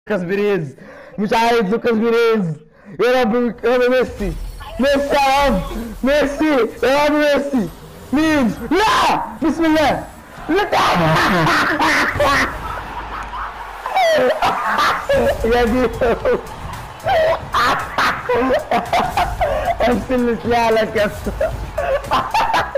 لوكاس بيريز، مش عايز لوكاس بيريز. يا رب يا رب ميسي، ميسي يا رب، ميسي يا رب ميسي. مين؟ لا بسم الله. لا يا دي امثل لك يا اسطى.